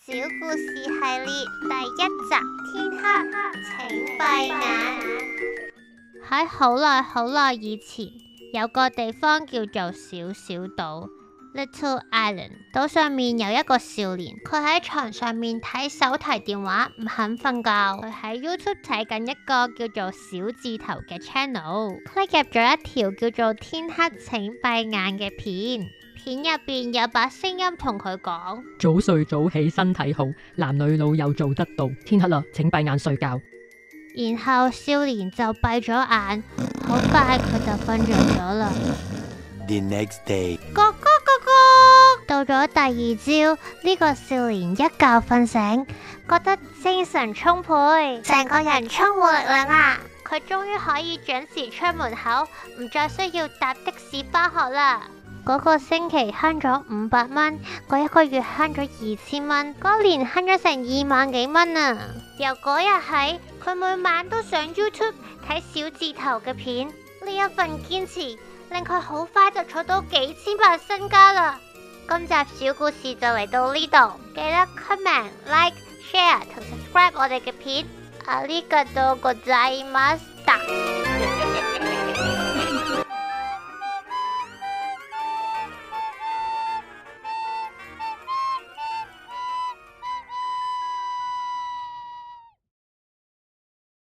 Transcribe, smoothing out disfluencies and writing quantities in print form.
小故事系列第一集，天黑請閉眼。喺好耐以前，有個地方叫做小小島 Little Island。島上面有一個少年，佢喺床上面睇手提電話，唔肯瞓覺。佢喺 YouTube 睇緊一個叫做小字頭嘅 channel，click 入咗一條叫做天黑請閉眼嘅片。片入邊有把聲音同佢講： 早睡早起身體好，男女老幼做得到。天黑啦，請閉眼睡覺。 然後少年就閉咗眼，好快佢就瞓着咗啦。 The next day， 咯，到咗第二朝，呢個少年一覺瞓醒，覺得精神充沛，成個人充滿力量啊！佢終於可以準時出門口，唔再需要搭的士返學啦。嗰個星期慳咗500蚊，嗰一個月慳咗2000蚊，嗰年慳咗成2萬幾蚊啊！由嗰日起，佢每晚都上 YouTube 睇小字頭嘅片，呢一份堅持令佢好快就儲到幾千萬身家啦！今集小故事就嚟到呢度，記得 comment、like、share 同 subscribe 我哋嘅片。ありがとうございました。